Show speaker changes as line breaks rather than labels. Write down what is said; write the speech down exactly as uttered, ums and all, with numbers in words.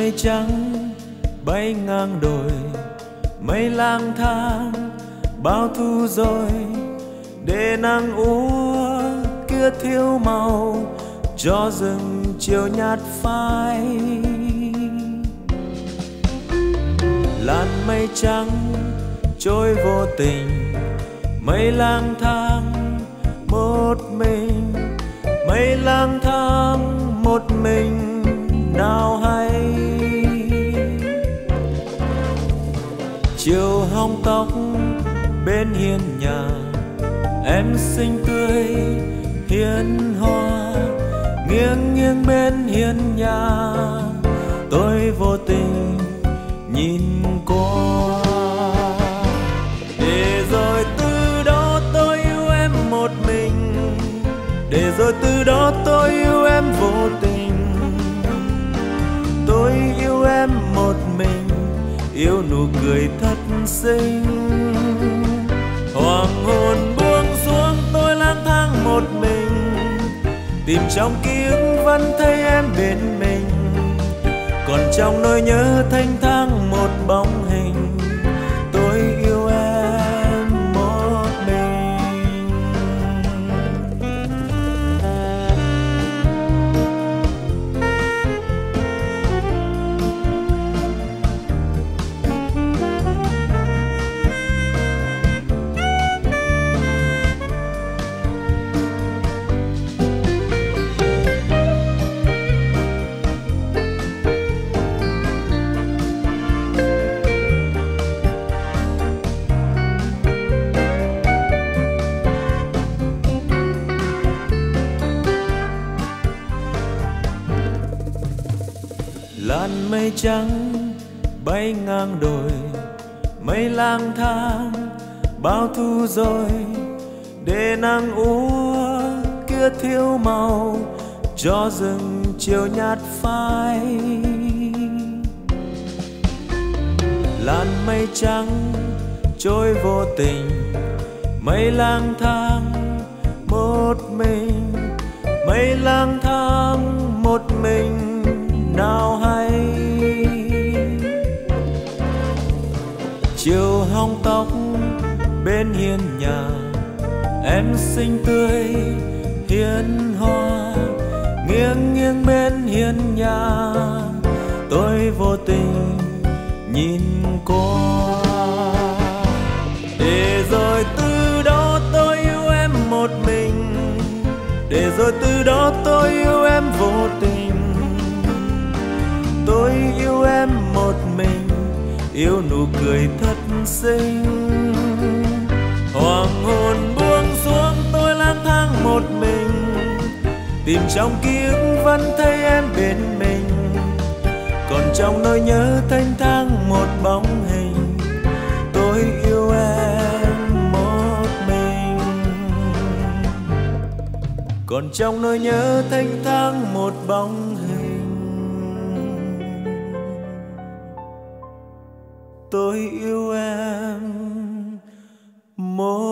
mây trắng bay ngang đồi, mây lang thang bao thu rồi, để nắng úa kia thiếu màu cho rừng chiều nhạt phai. Làn mây trắng trôi vô tình, mây lang thang một mình, mây lang thang một mình nào hay. Chiều hong tóc bên hiên nhà, em xinh tươi hiên hoa, nghiêng nghiêng bên hiên nhà, tôi vô tình nhìn qua. Để rồi từ đó tôi yêu em một mình, để rồi từ đó tôi yêu em vô tình. Tôi yêu em một mình, yêu nụ cười thật xinh. Hoàng hôn buông xuống tôi lang thang một mình, tìm trong ký ức vẫn thấy em bên mình, còn trong nỗi nhớ thanh thang một bóng hình. Tôi yêu em một mình. Làn mây trắng bay ngang đồi, mây lang thang bao thu rồi, để nắng úa kia thiếu màu cho rừng chiều nhạt phai. Làn mây trắng trôi vô tình, mây lang thang một mình, mây lang thang một mình nào hay. Chiều hong tóc bên hiên nhà, em xinh tươi hiên hoa, nghiêng nghiêng bên hiên nhà, tôi vô tình nhìn qua. Để rồi từ đó tôi yêu em một mình, để rồi từ đó tôi yêu em vô tình. Tôi yêu em một mình, yêu nụ cười thật xinh. Hoàng hôn buông xuống tôi lang thang một mình, tìm trong ký ức vẫn thấy em bên mình, còn trong nỗi nhớ thanh thang một bóng hình. Tôi yêu em một mình, còn trong nỗi nhớ thanh thang một bóng hình. Tôi yêu em một